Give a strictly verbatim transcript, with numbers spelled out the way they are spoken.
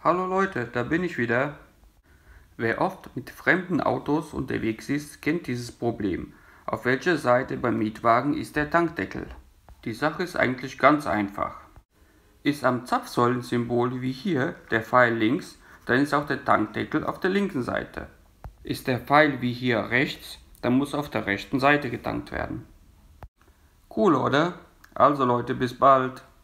Hallo Leute, da bin ich wieder. Wer oft mit fremden Autos unterwegs ist, kennt dieses Problem. Auf welcher Seite beim Mietwagen ist der Tankdeckel? Die Sache ist eigentlich ganz einfach. Ist am Zapfsäulensymbol wie hier der Pfeil links, dann ist auch der Tankdeckel auf der linken Seite. Ist der Pfeil wie hier rechts, dann muss auf der rechten Seite getankt werden. Cool, oder? Also Leute, bis bald.